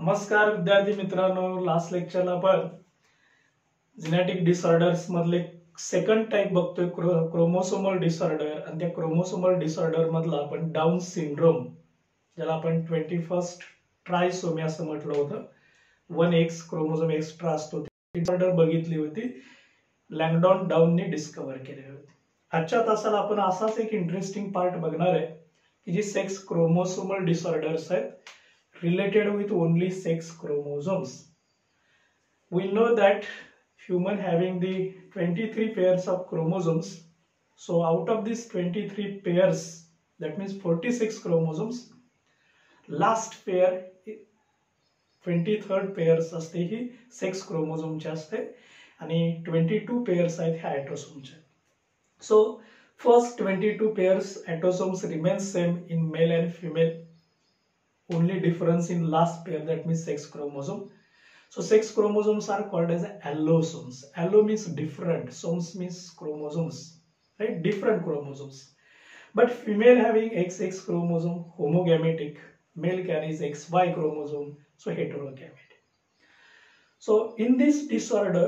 नमस्कार विद्यार्थी मित्रांनो, लास्ट लेक्चरला आपण जेनेटिक डिसऑर्डर्स मधले सेकंड टाइप बघतोय क्रोमोसोमल डिसऑर्डर आणि त्या क्रोमोसोमल डिसऑर्डर मधला आपण डाऊन सिंड्रोम ज्याला आपण 21st ट्रायसोमी असं म्हटलं होतं. 1x क्रोमोसोम एक्स्ट्रा असतो ती डिसऑर्डर बघितली होती. लँगडॉन डाऊनने डिस्कव्हर केली होती. आजच्या तासाला आपण असाच एक इंटरेस्टिंग पार्ट बघणार आहे की जी सेक्स क्रोमोसोमल डिसऑर्डर्स आहेत related with only sex chromosomes. We know that human having the 23 pairs of chromosomes. So out of these 23 pairs, that means 46 chromosomes, last pair 23rd pairs असते ही sex chromosome चे असते आणि 22 pairs आहेत ह्या autosome चे. So first 22 pairs autosomes remain same in male and female. Only difference in last pair, that means sex chromosome. So sex chromosomes are called as allosomes. Allo means different, somes means chromosomes, right? Different chromosomes. But female having XX chromosome, homogametic. Male carries XY chromosome, so heterogametic. So in this disorder,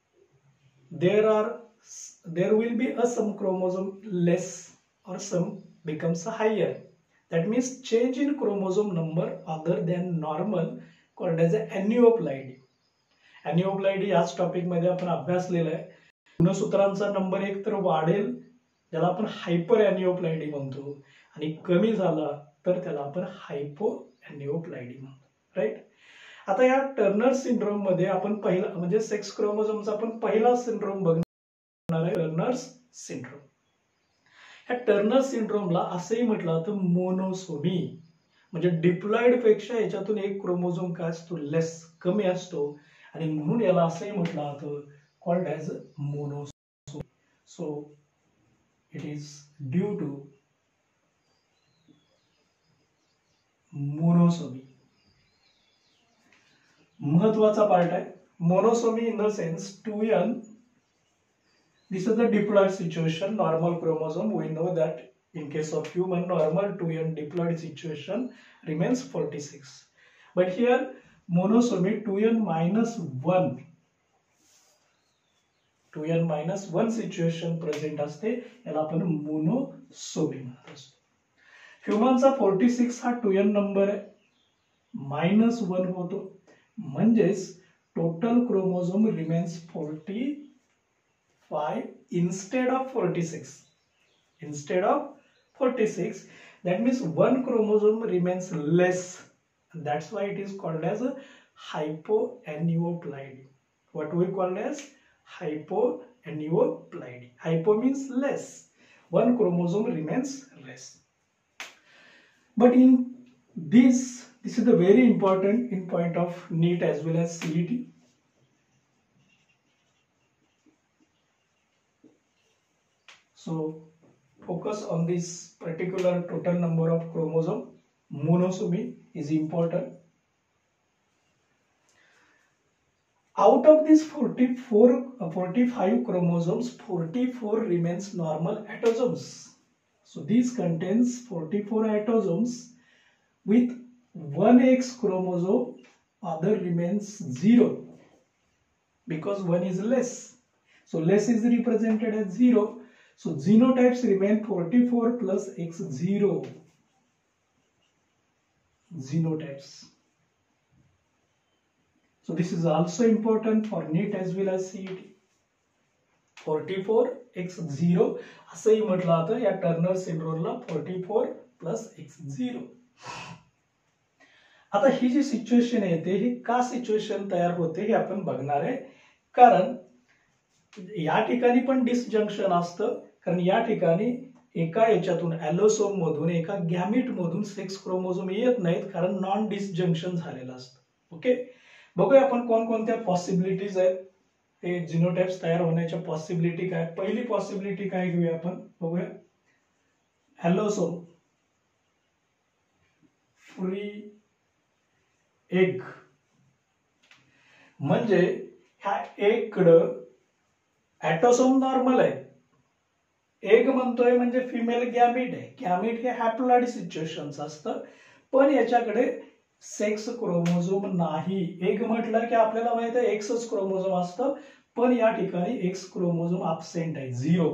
there will be some chromosome less or some becomes higher. That means change in chromosome number other than normal called as aneuploidy. Aneuploidy याच topic मध्ये आपण अभ्यासलेला आहे. गुणसूत्रांचा number एक तर वाढेल ज्याला आपण hyper अॅनिओप्लाइडी म्हणतो आणि कमी झाला तर त्याला आपण हायपो अॅनिओप्लाइडी म्हणतो, राईट. आता या टर्नर सिंड्रोम मध्ये आपण पहिला म्हणजे सेक्स क्रोमोसोमचा आपण पहिला सिंड्रोम बघणार आहे, टर्नर्स सिंड्रोम. या टर्नर सिंड्रोमला असंही म्हटलं जातं मोनोसोमी, म्हणजे डिप्लॉइड पेक्षा याच्यातून एक क्रोमोझोम काय असतो, लेस, कमी असतो आणि म्हणून याला असंही म्हटलं जातं called as monosomy. So it is due to monosomy. महत्वाचा पार्ट आहे monosomy in the sense 2n. This is the diploid situation, normal chromosome. We know that in case of human, normal 2n diploid situation remains 46. But here, monosomy 2n minus 1. 2n minus 1 situation present असते, याला आपण monosomy म्हणत असतो. ह्युमनचा 46 हा 2n number आहे, -1 होतो, म्हणजेच total chromosome remains 45 instead of 46. Instead of 46, that means one chromosome remains less. That's why it is called as a hypoaneuploidy. What we call as hypoaneuploidy. Hypo means less. One chromosome remains less. But in this is the very important in point of NEET as well as CET. So focus on this particular total number of chromosome. Monosomy is important. Out of these 45 chromosomes, 44 remains normal autosomes. So these contains 44 autosomes with 1x chromosome, other remains 0 because 1 is less. So less is represented as 0. So genotypes remain 44 plus x0 genotypes. So this is also important for NEET as well as CET. 44 x0 असंही म्हटलं जातं या Turner सिंड्रोमला 44 plus x0. आता ही जी situation येते ही का situation तयार होते हे आपण बघणार आहे, कारण या ठिकाणी पण डिसजंक्शन असतं, कारण या ठिकाणी एका याच्यातून ॲलोसोम मधून एका गॅमीट मधून सेक्स क्रोमोसोम येत नाहीत कारण नॉन डिसजंक्शन झालेलं असतं. ओके, बघूया आपण कोणकोणत्या पॉसिबिलिटीज आहेत, ते जिनोटाइप्स तयार होण्याच्या पॉसिबिलिटी काय. पहिली पॉसिबिलिटी काय घेऊया आपण, बघूया. ॲलोसोम फ्री एग, म्हणजे ह्या एग कडं ॲटोसोम नॉर्मल आहे, एग म्हणतोय म्हणजे फिमेल गॅमीट आहे. गॅमीट हे हॅप्लॉइड सिच्युएशन्स असतं, पण याच्याकडे सेक्स क्रोमोझोम नाही. एक म्हटलं की आपल्याला माहित आहे एक्सच क्रोमोझोम असतं, पण या ठिकाणी एक्स क्रोमोझोम अब्सेंट आहे, 0,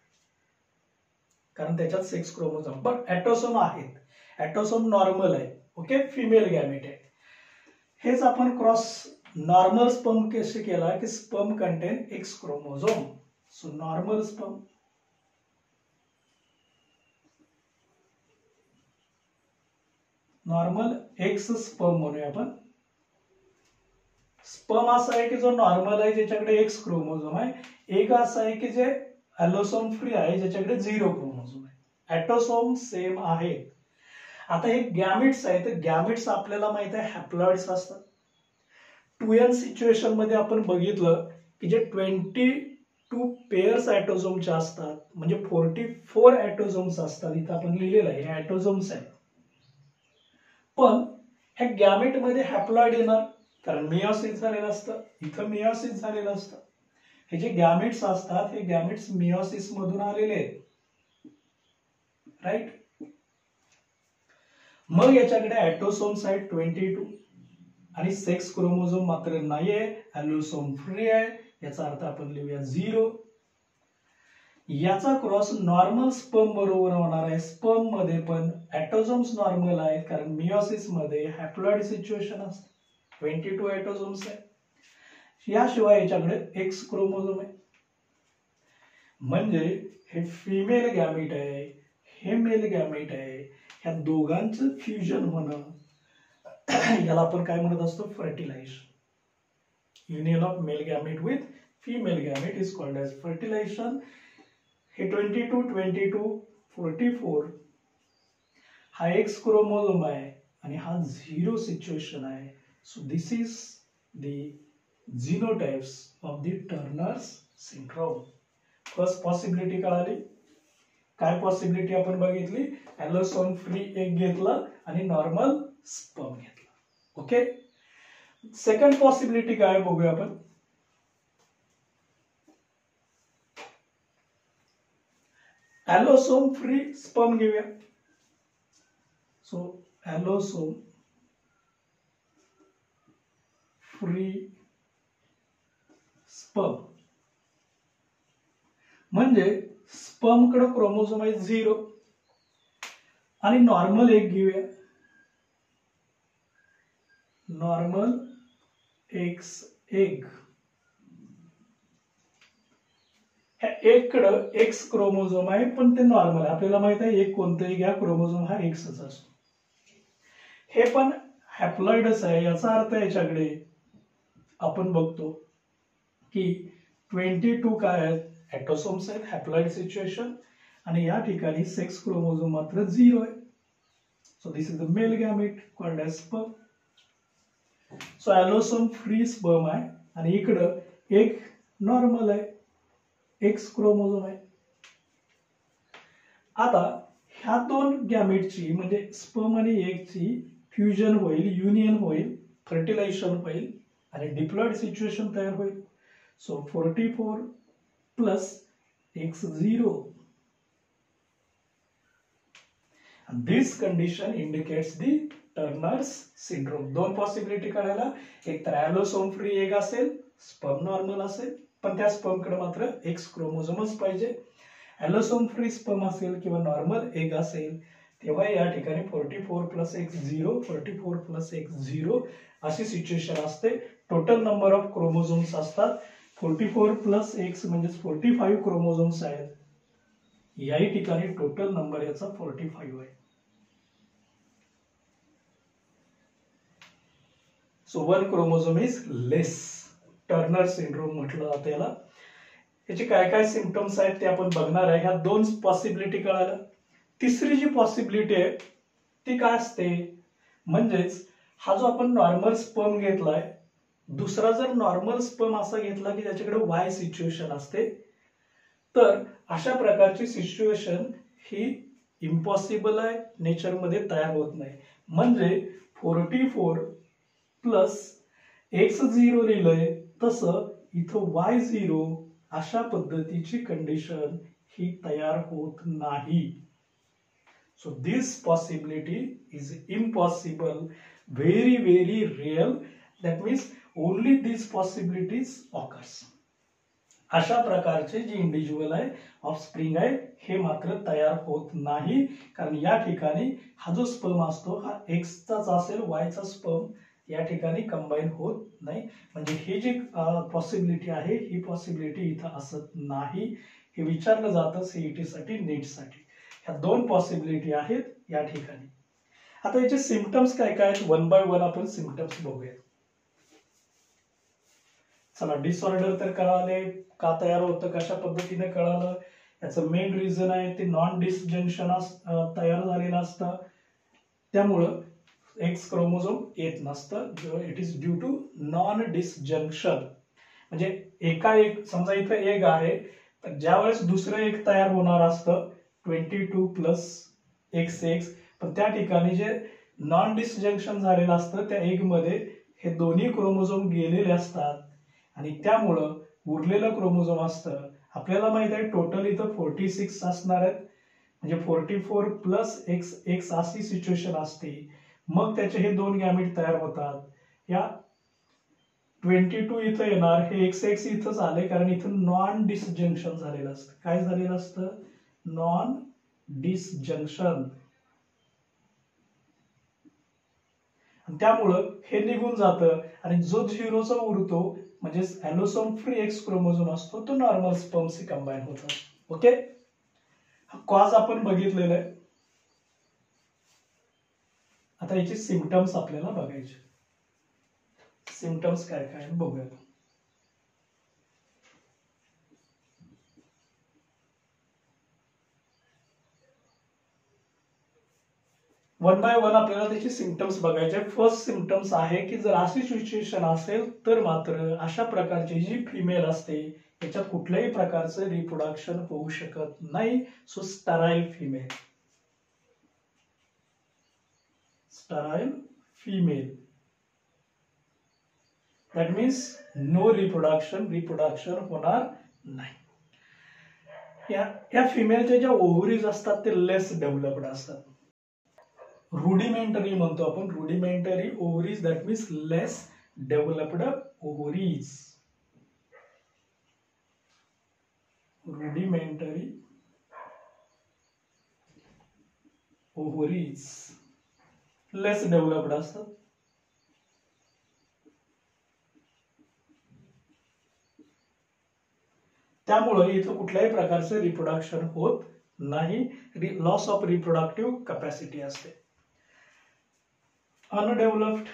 कारण त्याच्यात सेक्स क्रोमोझोम. पण ऍटोसोम आहेत, ऍटोसोम नॉर्मल आहे. ओके, फिमेल गॅमेट आहे. हेच आपण क्रॉस नॉर्मल स्पर्म कसे केला की sperm contain X chromosome. So normal sperm, normal X sperm म्हणूया आपण. स्पर्म असा आहे की जो नॉर्मल आहे, ज्याच्याकडे एक्स क्रोमोझोम आहे. एक असा आहे की जे ॲलोसोम फ्री आहे, ज्याच्याकडे 0 क्रोमोझोम आहे. ॲटोसोम सेम आहेत. आता हे गॅमिट्स आहेत. गॅमिट्स आपल्याला माहित आहे हॅप्लॉइड्स असतात. 2n सिच्युएशन मध्ये आपण बघितलं की जे 22 पेअर्स ॲटोसोमचे असतात, म्हणजे 44 ॲटोसोम्स असतात. इथं आपण लिहिलेलं आहे हे ॲटोसोम्स आहेत. पण ह्या गॅमेट मध्ये हॅप्लॉइड येणार, कारण मियोसिस झालेलं असतं. इथं मियोसिस झालेलं असतं. हे जे गॅमेट्स असतात हे गॅमेट्स मियोसिस मधून आलेले आहेत, राईट. मग याच्याकडे ॲटोसोम्स आहेत 22 आणि सेक्स क्रोमोझोम मात्र नाहीये, ॲलोसोम फ्री आहे. याचा अर्थ आपण लिहूया 0. याचा क्रॉस नॉर्मल स्पर्म बरोबर होणार आहे. स्पर्म मध्ये पण ॲटोसोम्स नॉर्मल आहेत, कारण मियोसिस मध्ये हॅप्लॉइड सिच्युएशन असते. 22 ॲटोसोम्स आहे. याशिवाय याच्याकडे एक्स क्रोमोझोम आहे. म्हणजे हे फिमेल गॅमेट आहे, हे मेल गॅमेट आहे. ह्या दोघांचं फ्युजन होणं याला आपण काय म्हणत असतो, fertilisation. Union of male gamete with female gamete is called as fertilisation. हे 22, 22, 44 हा एक्स क्रोमोझोम आहे आणि हा 0 सिच्युएशन आहे. So this is the genotypes of the Turner's syndrome. First possibility कळाली. काय पॉसिबिलिटी आपण बघितली, ॲलोसोम फ्री एक घेतला आणि नॉर्मल स्पर्म घेतला. ओके, सेकंड पॉसिबिलिटी काय बघूया आपण. ॲलोसोम फ्री स्पर्म घेऊया. सो ॲलोसोम फ्री स्पर्म म्हणजे स्पर्म कडे क्रोमोझोम आहे 0 आणि नॉर्मल एक घेऊया. Normal X egg. ह्या एक कडे एक्स क्रोमोझोम आहे, पण ते नॉर्मल आहे. आपल्याला माहित आहे एक कोणतंही घ्या, क्रोमोझोम हा एक्सच असतो. हे पण हॅप्लॉइडच आहे. याचा अर्थ याच्याकडे आपण बघतो की 22 काय आहेत, ॲटोसोम्स आहेत, हॅप्लॉइड सिच्युएशन, आणि या ठिकाणी सेक्स क्रोमोझोम मात्र 0 आहे. So this is the male gamete called as sperm. So allosome free sperm आहे आणि इकडं एक नॉर्मल आहे, एक्स क्रोमोझोम आहे. आता ह्या दोन गॅमेटची म्हणजे स्पर्म आणि एगची फ्युजन होईल, युनियन होईल, फर्टिलायझेशन होईल आणि डिप्लॉइड सिच्युएशन तयार होईल. So 44 plus x0. And this condition indicates the Turner's syndrome. दोन पॉसिबिलिटी कळायला, एक तर ॲलोसोम फ्री एग असेल, स्पर्म नॉर्मल असेल, पण त्या स्पर्म कडे मात्र एक्स क्रोमोझोमच पाहिजे. ॲलोसोम फ्री स्पर्म असेल किंवा नॉर्मल एग असेल, तेव्हा या ठिकाणी 44 प्लस x0, 44 प्लस x0 अशी सिच्युएशन असते. टोटल नंबर ऑफ क्रोमोझोम्स असतात 44 प्लस एक्स म्हणजे 45 क्रोमोझोम्स आहेत. याही ठिकाणी टोटल नंबर याचा 45 आहे. So 1 chromosome is less. Turner syndrome म्हटलं जातं याला. याचे काय काय सिम्पटम्स आहेत ते आपण बघणार आहे. ह्या दोन पॉसिबिलिटी कळाल्या. तिसरी जी पॉसिबिलिटी आहे ती काय असते, म्हणजेच हा जो आपण नॉर्मल स्पर्म घेतलाय, दुसरा जर नॉर्मल स्पर्म असा घेतला की ज्याच्याकडे वाय सिच्युएशन असते, तर अशा प्रकारची सिच्युएशन ही इम्पॉसिबल आहे, नेचरमध्ये तयार होत नाही. म्हणजे 44 प्लस x0 लिहिलंय तसं इथं y0 अशा पद्धतीची कंडिशन ही तयार होत नाही. So this possibility is impossible very real. That means only these possibilities occurs. अशा प्रकारचे जे इंडिव्हिज्युअल आहे ऑफस्प्रिंग आहे हे मात्र तयार होत नाही, कारण या ठिकाणी हा जो स्पर्म असतो हा एक्सचाच असेल, वायचा स्पर्म या ठिकाणी कंबाईन होत नाही. म्हणजे हे जी पॉसिबिलिटी आहे ही पॉसिबिलिटी इथं असत नाही. हे विचारलं जातं सीईटी साठी, नीट साठी. ह्या दोन पॉसिबिलिटी आहेत या ठिकाणी. आता याचे सिम्पटम्स काय काय आहेत, वन बाय वन आपण सिम्पटम्स बघूया. चला, डिसऑर्डर तर कळाले, का तयार होतं, कशा पद्धतीने कळालं. याचं मेन रिझन आहे ते नॉन डिसजंक्शन तयार झालेलं असतं, त्यामुळं एक्स क्रोमोझोम येत नसतं. It is due to non disjunction. म्हणजे एका एक, समजा इथं एक आहे, तर ज्या वेळेस दुसरं एक तयार होणार असतं 22 प्लस XX, पण त्या ठिकाणी जे नॉन डिसजंक्शन झालेलं असतं त्या एग मध्ये हे दोन्ही क्रोमोझोम गेलेले असतात आणि त्यामुळं उरलेलं क्रोमोझोम असतं. आपल्याला माहित आहे टोटल इथं 46 असणार आहेत, म्हणजे 44 प्लस XX अशी सिच्युएशन असते. मग त्याचे हे दोन गॅमेट तयार होतात. या 22 इथं येणार, हे XX इथंच आले कारण इथं नॉन डिसजंक्शन झालेलं असतं. काय झालेलं असतं, नॉन डिसजंक्शन. त्यामुळं हे निघून जातं आणि जो झिरोचा उरतो म्हणजे ॲलोसोम फ्री एक्स क्रोमोझोम असतो तो नॉर्मल स्पर्मशी कंबाईन होतो. ओके, हा कॉज आपण बघितलेला आहे. आता याचे सिम्पटम्स आपल्याला बघायचे. सिम्पटम्स काय काय बघूया. वन बाय वन आपल्याला त्याचे सिम्पटम्स बघायचे. फर्स्ट सिम्पटम्स आहे की जर अशी सिच्युएशन असेल तर मात्र अशा प्रकारची जी फिमेल असते त्याच्यात कुठल्याही प्रकारचं रिप्रोडक्शन होऊ शकत नाही. So sterile female, sterile female, that means no reproduction होणार नाही. या फिमेलच्या ज्या ओव्हरीज असतात ते लेस डेव्हलप्ड असतात. रुडिमेंटरी म्हणतो आपण, rudimentary ovaries, that means less developed ovaries. Rudimentary ovaries less developed असतात. त्यामुळे इथं कुठल्याही प्रकारचे रिप्रोडक्शन होत नाही. लॉस ऑफ रिप्रोडक्टिव्ह कॅपॅसिटी असते. अनडेव्हलप्ड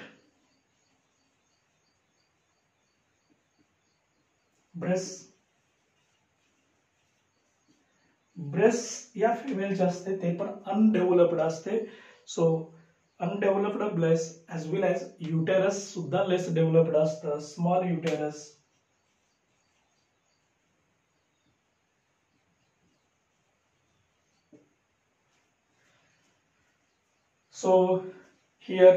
ब्रेस्ट या फिमेलचे असते ते पण अनडेव्हलप्ड असते. So undeveloped breast as well as uterus सुद्धा लेस डेव्हलप्ड असतं. Small uterus, so here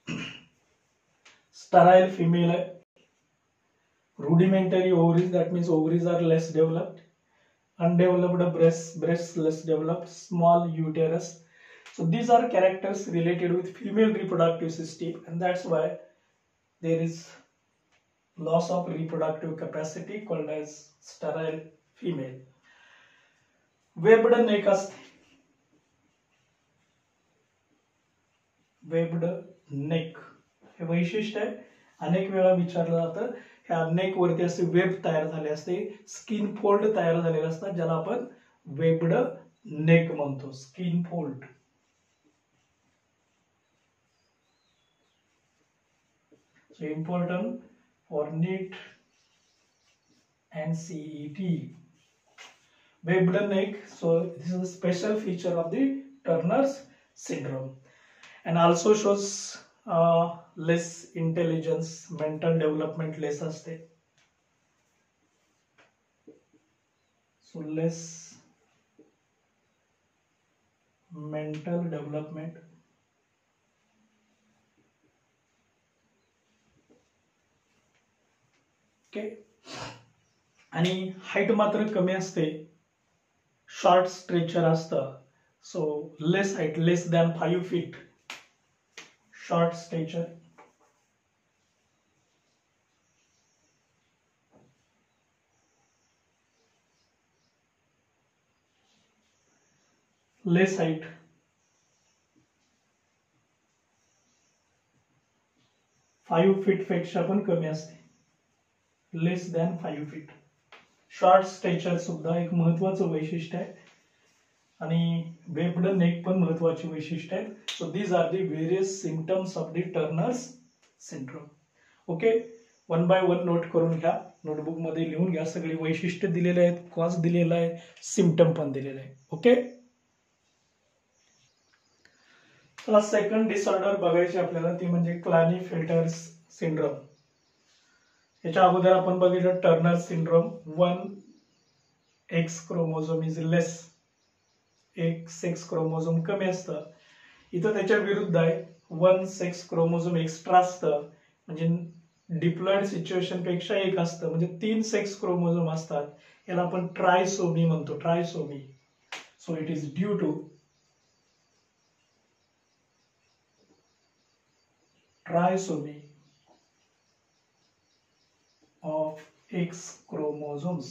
sterile female, rudimentary ovaries, that means ovaries are less developed. Undeveloped breasts less developed. Small uterus. So these are characters related with female reproductive system, and that's why there is loss of reproductive capacity called as sterile female. Webbed neck असते. Webbed neck हे वैशिष्ट्य आहे. अनेक वेळा विचारलं जातं. ह्या neck वरती असे वेब तयार झाले असते, स्किन फोल्ड तयार झालेले असतात, ज्याला आपण वेब्ड नेक म्हणतो. Skin fold. So important for NEET and CET. Webbed neck. So this is a special feature of the Turner's syndrome. And also shows less intelligence, mental development less असते. So less mental development. Okay. आणि height मात्र कमी असते, short stature असतं. So less height, less than 5 feet. short stature, less height, five feet पेक्षा पण कमी असते, less than 5 feet. Short stature सुद्धा एक महत्वाचं वैशिष्ट्य आहे आणि वेब्ड नेक पण महत्वाची वैशिष्ट्य आहेत. So these are the various symptoms of the Turner's syndrome. Okay, one by one note करून घ्या, नोटबुक मध्ये लिहून घ्या. सगळी वैशिष्ट्य दिलेले आहेत, कॉज दिलेला आहे, सिम्पटम पण दिलेले आहे. ओके, चला सेकंड डिसऑर्डर बघायची आपल्याला, ती म्हणजे क्लायनेफेल्टर सिंड्रोम. याच्या अगोदर आपण बघितलं Turner syndrome. 1X chromosome is less, एक सेक्स क्रोमोझोम कमी असतं. इथं त्याच्या विरुद्ध आहे 1 सेक्स क्रोमोझोम एक्स्ट्रा असतं, म्हणजे डिप्लॉइड सिच्युएशन पेक्षा एक असतं, म्हणजे 3 सेक्स क्रोमोझोम असतात. याला आपण ट्रायसोमी म्हणतो, trisomy. So it is due to trisomy of X chromosomes.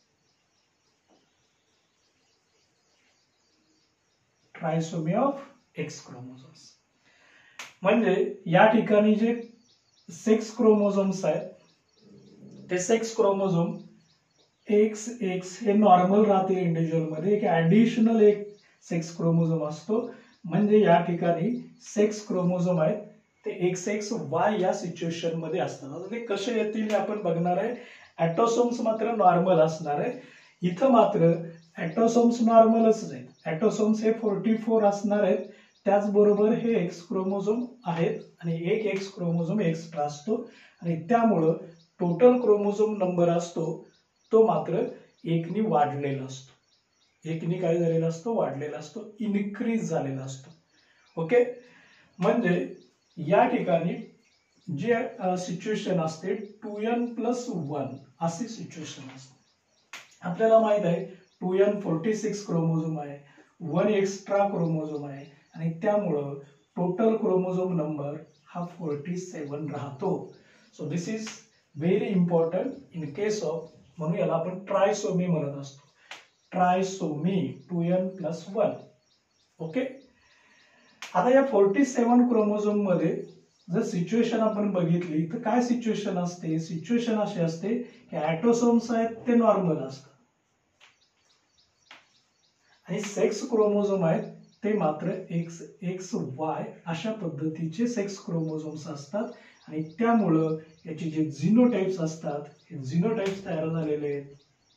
Trisomy of X chromosomes. म्हणजे या ठिकाणी जे सेक्स क्रोमोझोम्स आहेत, ते सेक्स क्रोमोझोम XX हे नॉर्मल राहतील इंडिव्हिज्युअल मध्ये, एक ऍडिशनल एक सेक्स क्रोमोझोम असतो. म्हणजे या ठिकाणी सेक्स क्रोमोझोम आहेत ते XXY या सिच्युएशन मध्ये असतात. आता ते कसे येतील हे आपण बघणार आहे. ऍटोसोम्स मात्र नॉर्मल असणार आहे. इथं मात्र ऍटोसोम्स नॉर्मलच आहेत. ऍटोसोम्स हे 44 असणार आहेत. त्याचबरोबर हे एक्स क्रोमोझोम आहेत आणि एक एक्स क्रोमोझोम एक्स्ट्रा असतो आणि त्यामुळं टोटल क्रोमोझोम नंबर असतो तो मात्र एकनी वाढलेला असतो. एकनी काय झालेला असतो? वाढलेला असतो, इनक्रीज झालेला असतो. ओके, म्हणजे या ठिकाणी जे सिच्युएशन असते 2n+1 अशी सिच्युएशन असते. आपल्याला माहित आहे 2n 46 क्रोमोझोम आहे, 1 एक्स्ट्रा क्रोमोझोम आहे आणि त्यामुळं टोटल क्रोमोझोम नंबर हा 47 राहतो. So this is very important in case of, म्हणून याला आपण ट्रायसोमी म्हणत असतो. Trisomy 2n+1. ओके, आता या 47 क्रोमोझोम मध्ये जर सिच्युएशन आपण बघितली तर काय सिच्युएशन असते? सिच्युएशन अशी असते की ऍटोसोम्स आहेत ते नॉर्मल असतात आणि सेक्स क्रोमोझोम आहेत ते मात्र XXY अशा पद्धतीचे सेक्स क्रोमोझोम्स असतात आणि त्यामुळं याचे जे झिनोटाइप्स असतात हे झिनोटाइप्स तयार झालेले आहेत.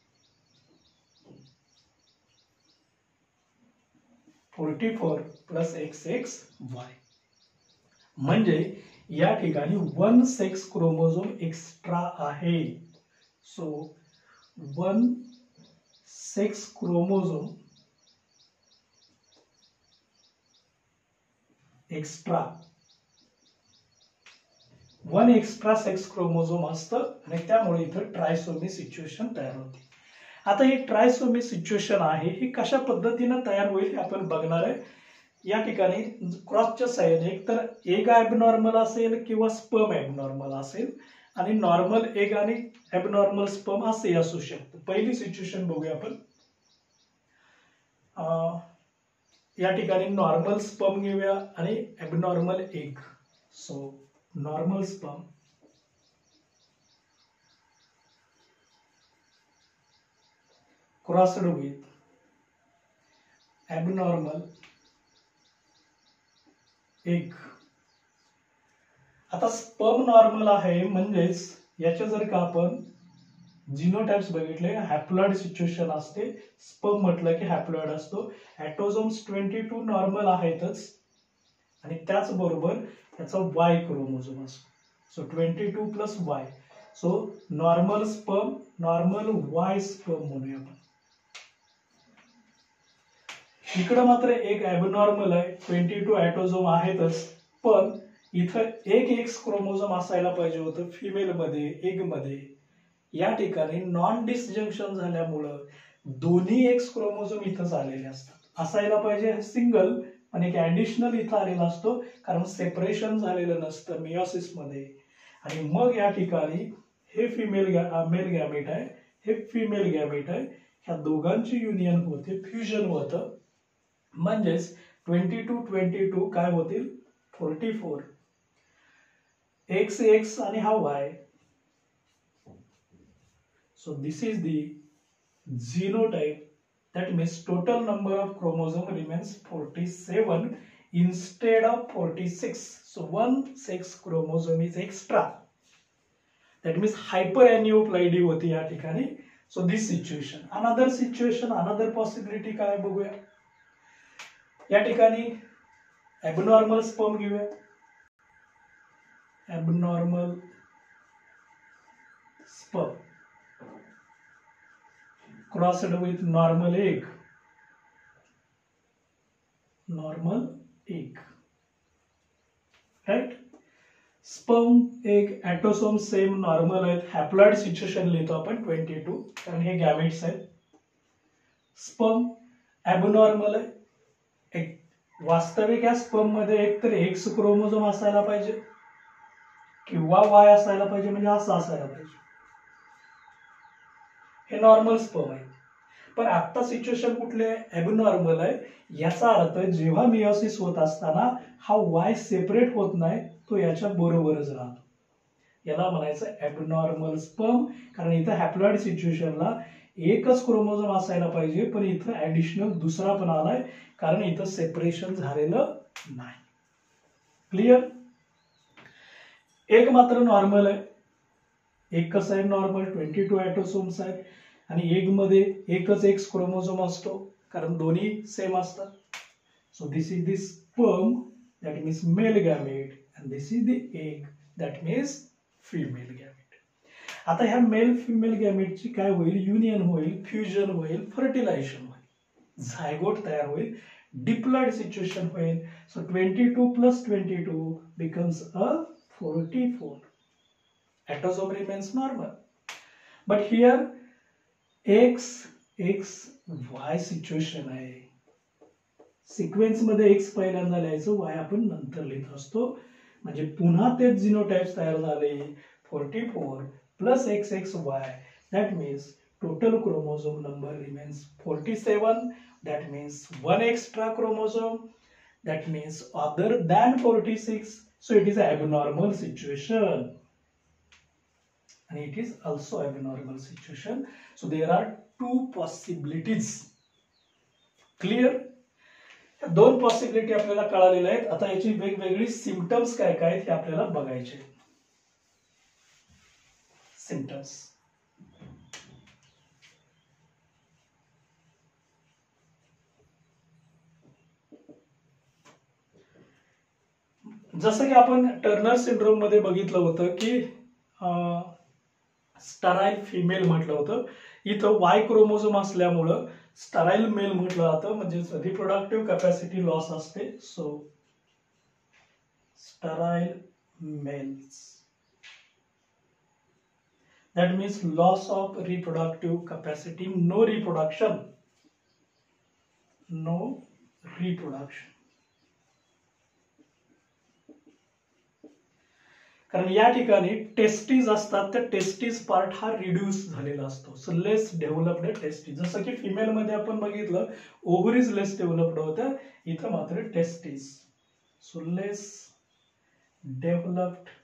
44 + XXY. म्हणजे या ठिकाणी 1 सेक्स क्रोमोझोम एक्स्ट्रा आहे. So 1 sex chromosome extra, 1 extra sex chromosome असतं आणि त्यामुळे इथं ट्रायसोमी सिच्युएशन तयार होते. आता ही ट्रायसोमी सिच्युएशन आहे ही कशा पद्धतीने तयार होईल हे आपण बघणार आहे. या ठिकाणी क्रॉसच्या साहाय्याने एक तर एग ॲबनॉर्मल असेल किंवा स्पर्म ॲबनॉर्मल असेल आणि नॉर्मल एग आणि ॲबनॉर्मल स्पर्म असे असू शकतं. पहिली सिच्युएशन बघूया आपण. या ठिकाणी नॉर्मल स्पर्म घेऊया आणि abnormal egg. So normal sperm crossed with abnormal egg. आता स्पर्म नॉर्मल आहे म्हणजेच याचे जर का आपण जीनोटाइप्स बघितले, हॅप्लॉइड सिच्युएशन असते. स्पर्म म्हटलं की हॅप्लॉइड असतो. ॲटोसोम्स 22 नॉर्मल आहेतच आणि त्याचबरोबर त्याचा Y क्रोमोझोम असतो. So 22 + Y. So normal sperm, normal Y sperm म्हणूया आपण. इकडे मात्र एक ॲबनॉर्मल आहे, 22 ॲटोसोम आहेतच, पण इथं एक एक्स क्रोमोझोम असायला पाहिजे होतं फिमेल मध्ये, एग मध्ये. या ठिकाणी नॉन डिसजंक्शन झाल्यामुळं दोन्ही एक्स क्रोमोझोम इथंच आलेले असतात. असायला पाहिजे सिंगल, पण एक ऍडिशनल इथं आलेला असतो, कारण सेपरेशन झालेलं नसतं मियोसिस मध्ये. आणि मग या ठिकाणी हे मेल गॅमेट आहे, हे फिमेल गॅमेट आहे, ह्या दोघांची युनियन होते, फ्युजन होतं. म्हणजेच 22 काय होतील 44. X आणि हा Y. So this is the genotype. That means total number of chromosome remains 47 instead of 46. So one sex chromosome is extra. That means hyperaneuploidy होती या ठिकाणी. So this situation. Another situation, another possibility काय बघूया. या ठिकाणी abnormal sperm घेऊया. Abnormal sperm crossed with normal egg. Normal egg. Right? Sperm एक autosome same normal आहेत. हॅप्लॉइड सिच्युएशन लिहितो आपण 22, कारण हे गॅमेट्स आहेत. स्पर्म ॲबनॉर्मल आहे. एक वास्तविक या स्पर्म मध्ये एक तर एक्स क्रोमोझोम असायला पाहिजे किंवा वाय असायला पाहिजे, म्हणजे असं असायला पाहिजे. हे नॉर्मल स्पर्म आहे. पण आता सिच्युएशन कुठले आहे, ॲबनॉर्मल आहे. याचा अर्थ जेव्हा मियोसिस होत असताना हा वाय सेपरेट होत नाही, तो याच्या बरोबरच राहतो. याला म्हणायचं ॲबनॉर्मल स्पर्म, कारण इथं हॅप्लॉइड सिच्युएशनला एकच क्रोमोझोम असायला पाहिजे, पण इथं ऍडिशनल दुसरा पण आलाय, कारण इथं सेपरेशन झालेलं नाही. क्लिअर? एक मात्र नॉर्मल आहे. एक कसं आहे नॉर्मल, 22 ॲटोसोम्स आहेत, आणि एग मध्ये एकच एक्स क्रोमोझोम असतो, कारण दोन्ही सेम असतात. So this is the sperm, that means male gamete, and this is the egg, that means female gamete. आता ह्या मेल फिमेल गॅमेटची काय होईल, युनियन होईल, फ्युजन होईल, फर्टिलायझेशन होईल, झायगोट तयार होईल, डिप्लॉइड सिच्युएशन होईल. So 22 + 22 becomes a 44. Autosome remains normal, but here XY situation आहे. सिक्वेन्स मध्ये एक्स पहिल्यांदा लिहायचं, वाय आपण नंतर लिहित असतो. म्हणजे पुन्हा तेच जिनोटाइप्स तयार झाले. 44 + XXY, that means total chromosome number remains 47. That means one extra chromosome, that means other than 46. So it is an abnormal situation, and it is also abnormal situation. So there are two possibilities. Clear? दोन possibility आपल्याला कळालेल्या आहेत. आता याची वेगवेगळी symptoms काय काय आहेत हे आपल्याला बघायचे. सिम्पटम्स जसं की आपण टर्नर सिंड्रोम मध्ये बघितलं होतं की स्टराईल फिमेल म्हटलं होतं. इथं वाय क्रोमोझोम असल्यामुळं स्टराईल मेल म्हटलं जातं, म्हणजे रिप्रोडक्टिव्ह कॅपॅसिटी लॉस असते. So sterile males, that means loss of reproductive capacity, no reproduction. कारण या ठिकाणी टेस्टीज असतात, त्या टेस्टीज पार्ट हा रिड्यूस झालेला असतो. So less developed testes. जसं की फिमेल मध्ये आपण बघितलं ओव्हरीज लेस डेव्हलप्ड होत्या, इथं मात्र testes. So less developed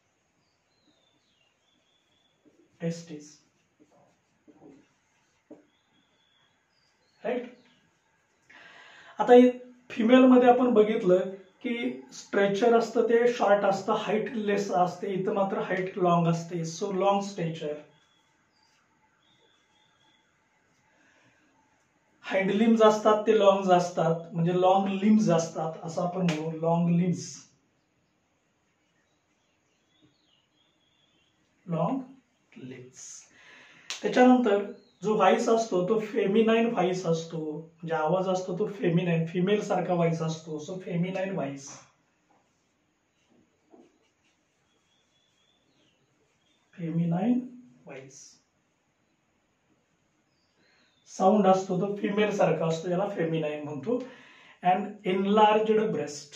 testes. Right? आता फिमेल मध्ये आपण बघितलं की स्ट्रेचर असतं ते शॉर्ट असतं, हाईट लेस असते, इथं मात्र हाईट लॉंग असते. So long stature. Hind limbs असतात ते लॉंग असतात, म्हणजे लॉंग लिम्स असतात असं आपण म्हणू, लॉंग लिम्स. Long limbs. त्याच्यानंतर जो व्हाईस असतो तो फेमिनाईन व्हाईस असतो, म्हणजे आवाज असतो तो फेमिनाईन, फिमेल सारखा व्हाईस असतो. So feminine voice. Feminine voice. Sound असतो तो फिमेल सारखा असतो, याला फेमिनाईन म्हणतो. and enlarged breast.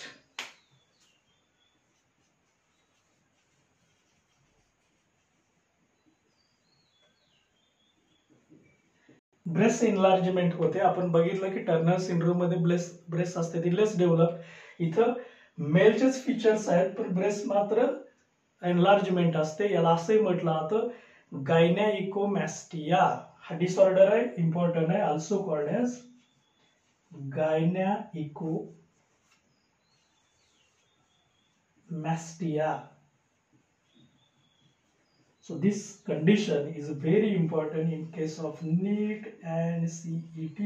Breast enlargement होते. आपण बघितलं की टर्नर सिंड्रोम मध्ये ब्रेस्ट असते ती लेस डेव्हलप. इथं मेलचेच फीचर्स आहेत पण ब्रेस्ट मात्र एनलार्जमेंट असते. याला असंही म्हटलं जातं गायनॅइकोमॅस्टिया. हा डिसऑर्डर आहे, इम्पॉर्टंट आहे. Also called as gynaecomastia. So this condition is very important in case of NEET and CET.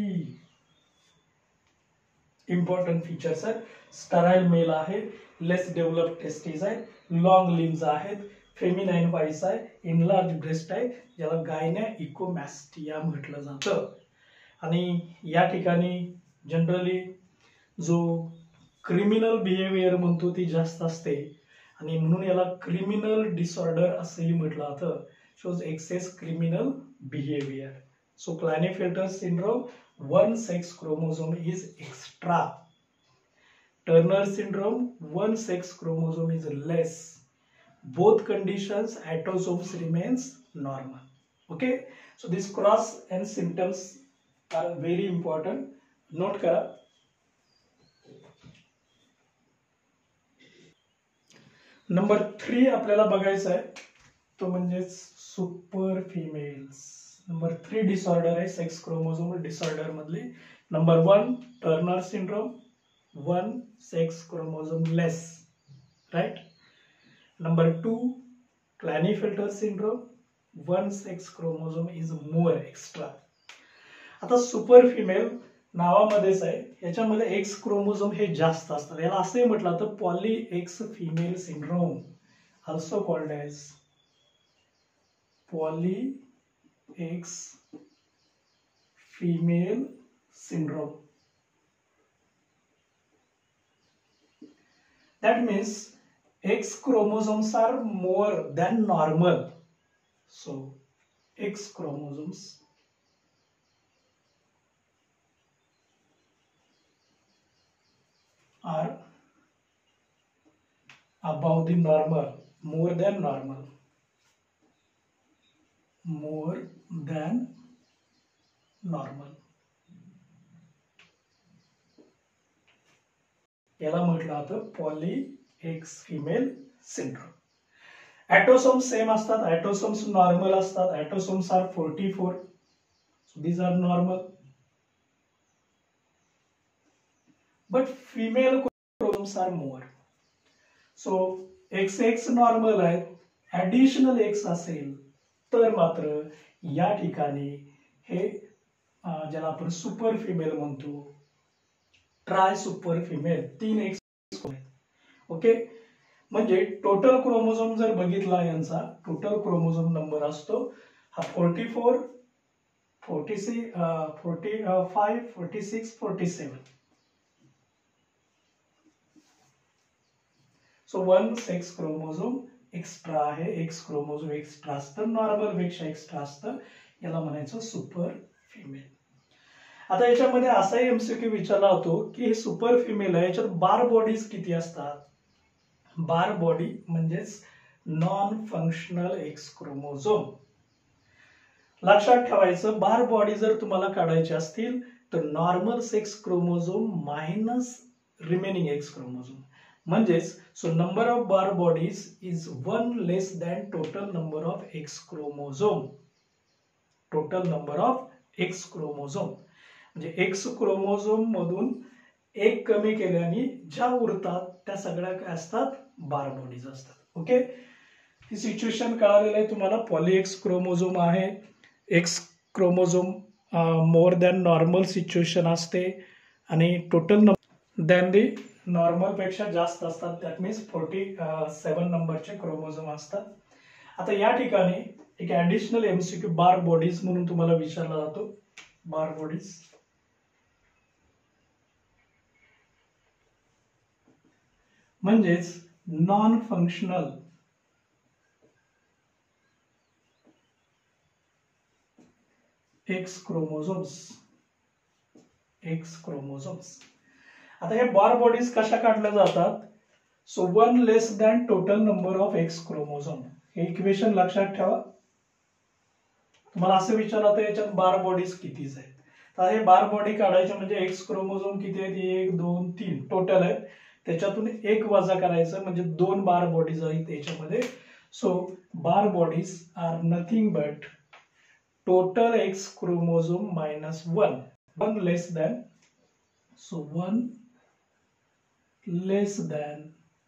Important features आहेत. स्टराइल मेल आहे, लेस डेव्हलप टेस्टिस आहे, लॉंग लिम्स आहेत, फेमिनाइन व्हॉइस आहे, एनलार्ज ब्रेस्ट आहे, ज्याला गायनॅइकोमॅस्टिया म्हटलं जातं. आणि या ठिकाणी जनरली जो क्रिमिनल बिहेवियर म्हणतो ती जास्त असते आणि म्हणून याला क्रिमिनल डिसऑर्डर असंही म्हटलं जातं. Shows excess criminal behaviour. So Klinefelter syndrome, one sex chromosome is extra. Turner syndrome, one sex chromosome is less. Both conditions autosomes remains normal. Okay, so this cross and symptoms are very important. Note करा. Number 3 आपल्याला बघायचा आहे तो म्हणजे super females. Number 3 disorder आहे sex chromosomal disorder मधली. Number 1 Turner syndrome, 1 sex chromosome less, right. Number 2 Klinefelter syndrome, 1 sex chromosome is more extra. आता super female नावामध्येच आहे, याच्यामध्ये एक्स क्रोमोझोम हे जास्त असतात. याला असंही म्हटलं तर poly X female syndrome, also called as poly X female syndrome. That means X chromosomes are more than normal. So X chromosomes are above the normal, more than normal, more than normal. याला म्हटलं जातं poly X female syndrome. Autosomes same असतात, autosomes normal असतात. Autosomes are 44, so these are normal, but female chromosomes are more. So XX normal आहे, additional X असेल तर मात्र या ठिकाणी हे ज्याला आपण सुपर फिमेल म्हणतो, tri super female, 3 X. Okay, म्हणजे टोटल क्रोमोझोम जर बघितला यांचा टोटल क्रोमोझोम नंबर असतो हा 44, 46, 45, 46, 47. सो 1 सेक्स क्रोमोझोम एक्स्ट्रा आहे. एक्स क्रोमोझोम एक्स्ट्रा असतं, नॉर्मल पेक्षा एक्स्ट्रा असतं, याला म्हणायचं सुपर फिमेल. आता याच्यामध्ये असाही एमसीक्यू विचारला होतो की हे सुपर फिमेल आहे, याच्यात बार बॉडीज किती असतात. बार बॉडी म्हणजेच नॉन फंक्शनल एक्स क्रोमोझोम. लक्षात ठेवायचं, बार बॉडी जर तुम्हाला काढायची असतील तर normal sex chromosome minus remaining X chromosome, म्हणजेच so number of Barr bodies is 1 less than total number of X chromosome. Total number of X chromosome म्हणजे X chromosome मधून एक कमी केल्याने ज्या उरतात त्या सगळ्या काय असतात, बार बॉडीज असतात. ओके, ही सिच्युएशन कळालेलं आहे तुम्हाला. पॉली एक्स क्रोमोझोम आहे, X chromosome more than normal situation असते आणि टोटल दॅन दी नॉर्मल पेक्षा जास्त असतात. दॅट मीन्स 47 नंबरचे क्रोमोझोम असतात. आता या ठिकाणी एक ऍडिशनल एमसीक्यू बार बॉडीज म्हणून तुम्हाला विचारला जातो. बार बॉडीज म्हणजेच non functional X chromosomes. X chromosomes आता हे बार बॉडीज कशा काढल्या जातात? So 1 less than total number of X chromosome. हे इक्वेशन लक्षात ठेवा. तुम्हाला असं विचारलं तर याच्यात बार बॉडीज कितीच आहेत. तर हे बार बॉडी काढायचे म्हणजे एक्स क्रोमोझोम किती आहेत? 1 2 3 टोटल आहेत. त्याच्यातून एक वजा करायचं म्हणजे 2 बार बॉडीज आहेत त्याच्यामध्ये. So Barr bodies are nothing but total X chromosome minus 1 less than, so 1 less than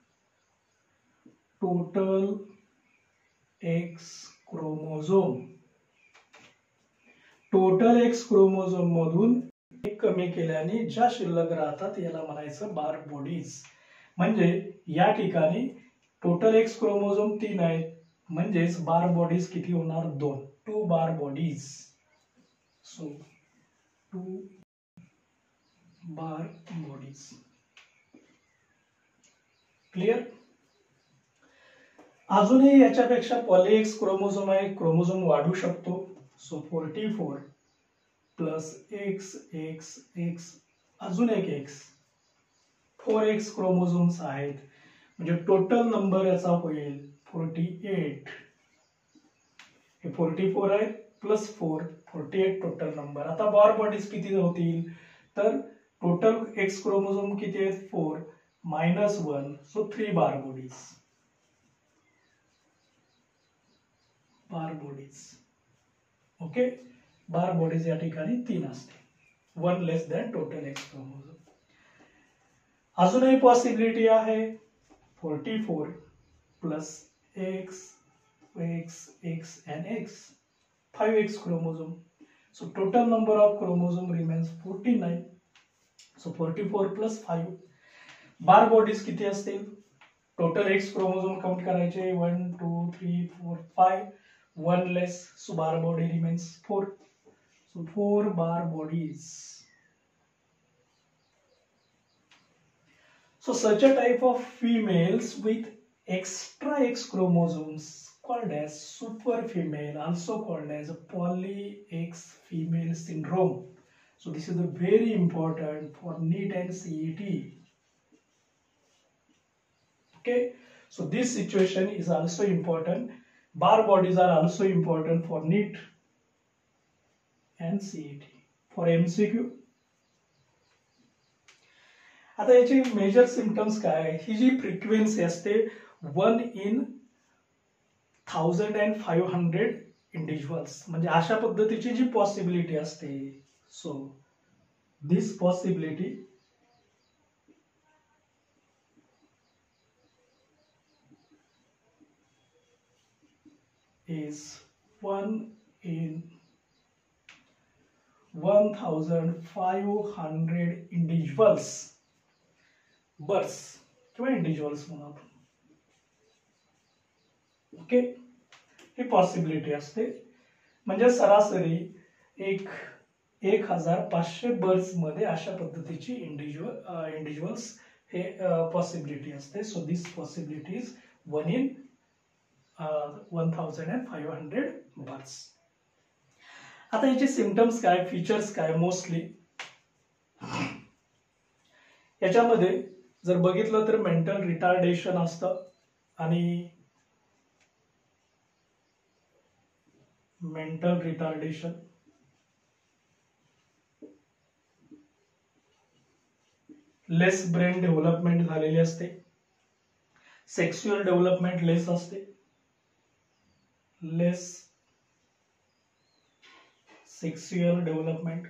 total X chromosome. Total X chromosome मधून एक कमी केल्याने ज्या शिल्लक राहतात याला म्हणायचं बार बॉडीज. म्हणजे या ठिकाणी टोटल X क्रोमोझोम 3 आहेत म्हणजेच बार बॉडीज किती होणार? 2 Barr bodies. So 2 Barr bodies. Clear? अजूनही याच्यापेक्षा पॉली एक्स क्रोमोझोम आहे, क्रोमोझोम वाढू शकतो. So 44 plus X X X अजून एक एक्स 4x क्रोमोझोम्स आहेत म्हणजे टोटल नंबर याचा होईल 48. हे 44 आहे प्लस 4 48 टोटल नंबर. आता बार बॉडीज किती होतील? तर टोटल एक्स क्रोमोझोम किती आहेत? 4 minus 1 so 3 Barr bodies. Barr bodies. Okay, Barr bodies या ठिकाणी 3 असते. 1 less than total X chromosome. अजूनही पॉसिबिलिटी आहे 44 plus X X X and x 5x chromosome. So total number of chromosome remains 49. So 44 plus 5. Barr bodies किती असतील? Total X chromosome count करायचे 1 2 3 4 5. 1 less so Barr body remains 4. So 4 Barr bodies. So such a type of females with extra X chromosomes called as super female, also called as poly X female syndrome. So this is very important for NEET and CET. Okay, so this situation is also important. Bar bodies are also important for NEET and CET. For MCQ, आता याची major symptoms काय आहे? ही जी frequency असते 1 in 1500 individuals म्हणजे अशा पद्धतीची जी possibility असते. So this possibility is 1 in 1500 individuals births किंवा इंडिव्हिज्युअल्स म्हणून आपण. ओके, ही पॉसिबिलिटी असते म्हणजे सरासरी 1500 बर्ड्स मध्ये अशा पद्धतीची इंडिव्हिज्युअल्स हे पॉसिबिलिटी असते. So this possibility is 1 in 1500 births. आता याचे सिम्पटम्स काय, फीचर्स काय? मोस्टली याच्यामध्ये जर बघितलं तर मेंटल रिटार्डेशन असतं आणि mental retardation less brain development झालेली असते. सेक्शुअल डेव्हलपमेंट लेस असते. Less sexual development.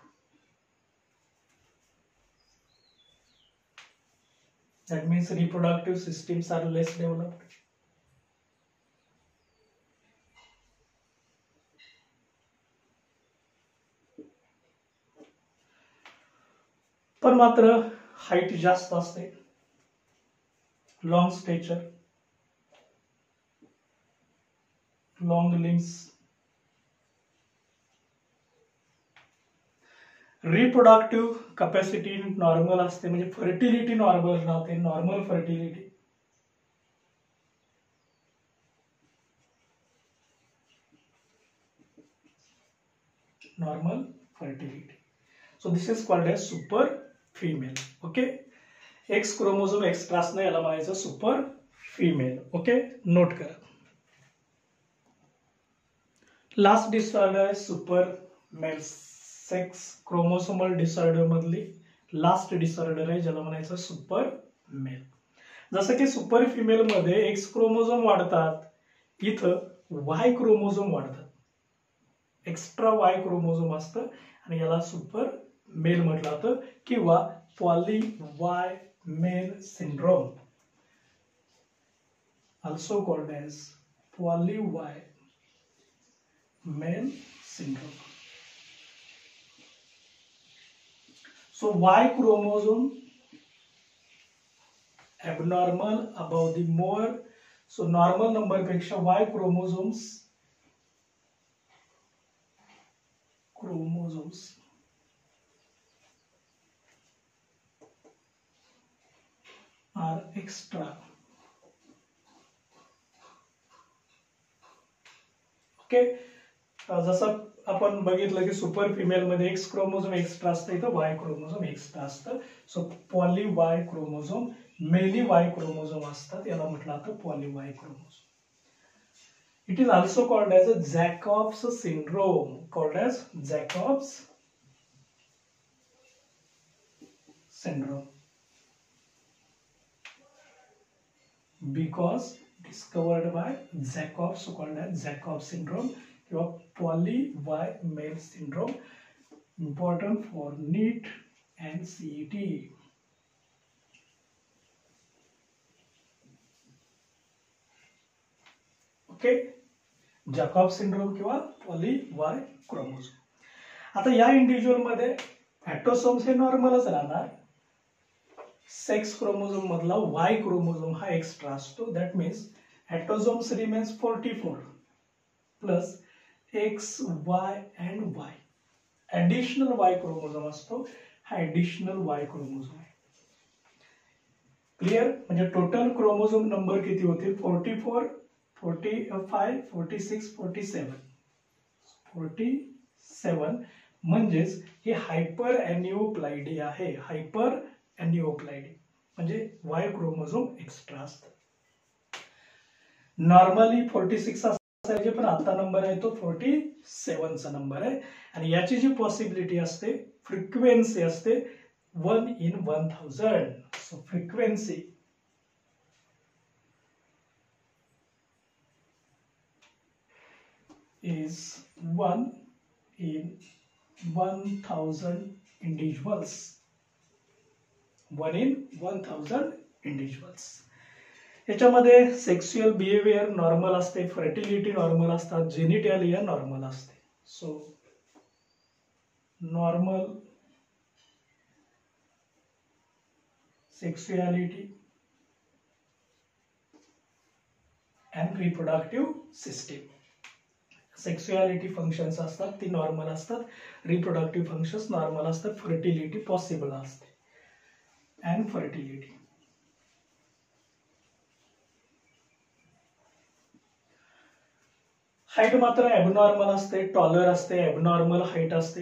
That means reproductive systems are less developed. पण मात्र हाईट जास्त असते. Long stature, long limbs. Reproductive capacity normal असते म्हणजे फर्टिलिटी नॉर्मल राहते. Normal fertility. Normal fertility. So this is called as super female. Okay, X chromosome extra असणं याला म्हणायचं सुपर फिमेल. ओके, नोट करा. लास्ट डिसऑर्डर आहे super male. Sex chromosomal disorder मधली last disorder आहे ज्याला म्हणायचं सुपर मेल. जसं की सुपर फिमेल मध्ये एक्स क्रोमोझोम वाढतात, इथं वाय क्रोमोझोम वाढतात, एक्स्ट्रा वाय क्रोमोझोम असतं आणि याला सुपर मेल म्हटलं जातं किंवा poly Y male syndrome, also called as poly Y male syndrome. So Y chromosome abnormal above the more, so normal number पेक्षा Y chromosomes are extra. Okay, जसं आपण बघितलं की सुपर फिमेल मध्ये एक्स क्रोमोझोम एक्स्ट्रा असतं, इथं Y chromosome extra असतं. So poly Y chromosome, many Y chromosome असतात, याला म्हटलं जातं poly Y chromosome. It is also called as a Jacobs syndrome, called as Jacobs syndrome because discovered by Jacob, so called as Jacob syndrome or poly Y male syndrome, important for NEET and CET. Okay, Jacob syndrome किंवा poly Y chromosome. आता या individual मध्ये autosomes हे नॉर्मलच राहणार. Sex chromosome मधला Y chromosome हा extra असतो. That means autosomes remains 44 plus X Y and Y. Additional Y chromosome असतो, हा ऍडिशनल वाय क्रोमोझोम आहे. क्लिअर? म्हणजे टोटल क्रोमोझोम नंबर किती होतील? 44, 45, 46, 47. 47 म्हणजेच हे हायपर ॲनिओप्लाइडी आहे. हायपर ॲनिओप्लाइडी म्हणजे वाय क्रोमोझोम एक्स्ट्रा असतं. नॉर्मली 46 असायचे, पण आता नंबर आहे तो 47 चा नंबर आहे. आणि याची जी पॉसिबिलिटी असते, फ्रिक्वेन्सी असते 1 in 1000. So frequency is 1 in 1000 individuals. 1 in 1000 individuals. याच्यामध्ये सेक्सुअल बिहेवियर नॉर्मल असते, फर्टिलिटी नॉर्मल असतात, जेनिटॅलिया नॉर्मल असते. So normal sexuality and reproductive system. Sexuality functions असतात ती नॉर्मल असतात, रिप्रोडक्टिव्ह फंक्शन्स नॉर्मल असतात, फर्टिलिटी पॉसिबल असते अँड फर्टिलिटी. हाईट मात्र ॲबनॉर्मल असते, टॉलर असते, ॲबनॉर्मल हाईट असते.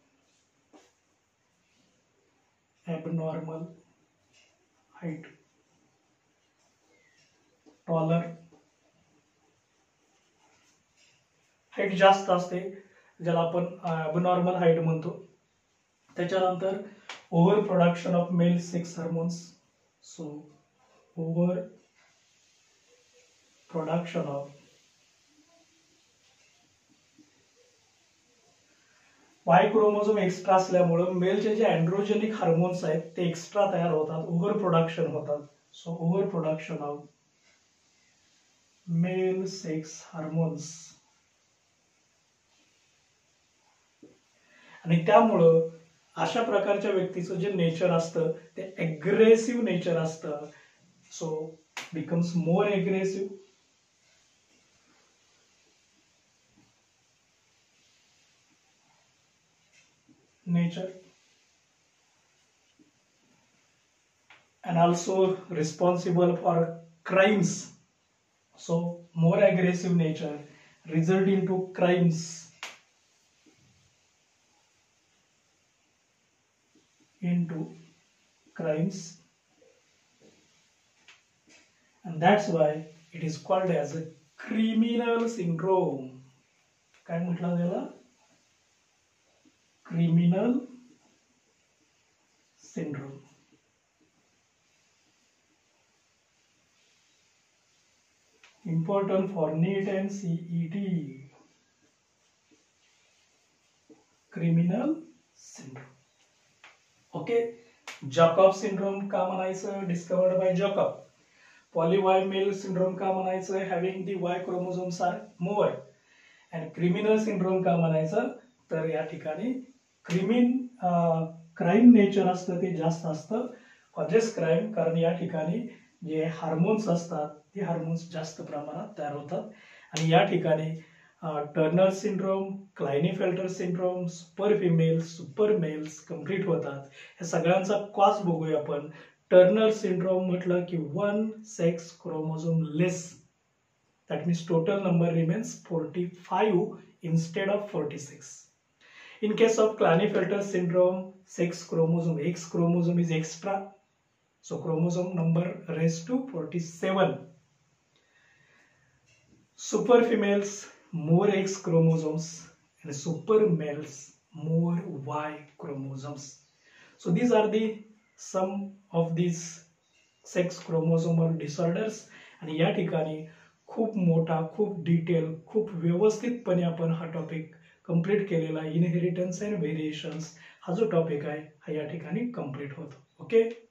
ॲबनॉर्मल हाईट, टॉलर हाईट जास्त असते, ज्याला आपण ॲबनॉर्मल हाईट म्हणतो. त्याच्यानंतर over production of male sex hormones. So over production of Y chromosome extra असल्यामुळे मेलचे जे अँड्रोजेनिक हार्मोन्स आहेत ते एक्स्ट्रा तयार होतात, ओव्हर प्रोडक्शन होतात. So over production of male sex hormones. आणि त्यामुळं अशा प्रकारच्या व्यक्तीचं जे नेचर असतं ते अग्रेसिव्ह नेचर असतं. So becomes more aggressive. nature and also responsible for crimes. So more aggressive nature result into crimes, into crimes, and that's why it is called as a criminal syndrome. काय म्हटलं त्याला? Criminal syndrome. Important for NEET and CET. Criminal syndrome. Okay. Jacob syndrome का म्हणायचं? Discovered by Jacob. Poly Y male syndrome का म्हणायचं? Having the Y chromosomes are more. आणि criminal syndrome का म्हणायचं? तर या ठिकाणी क्राईम नेचर असतं ते जास्त असतं कॉजेस क्राईम, कारण या ठिकाणी जे हार्मोन्स असतात ते हार्मोन्स जास्त प्रमाणात तयार होतात. आणि या ठिकाणी Turner syndrome, Klinefelter syndrome, super females, super males complete होतात. या सगळ्यांचा कॉज बघूया आपण. टर्नर सिंड्रोम म्हटलं की 1 sex chromosome less, that means total number remains 45 instead of 46. In case of Klinefelter syndrome, sex chromosome, X chromosome is extra, so chromosome number raised to 47. Super females more X chromosomes and super males more Y chromosomes. So these are the some of these sex chromosomal disorders. आणि या ठिकाणी खूप मोठा, खूप detail, खूप व्यवस्थितपणे आपण हा टॉपिक कंप्लीट केलेला. इनहेरिटन्स अँड व्हेरिएशन्स हा जो टॉपिक आहे हा या ठिकाणी कंप्लीट होतो. ओके.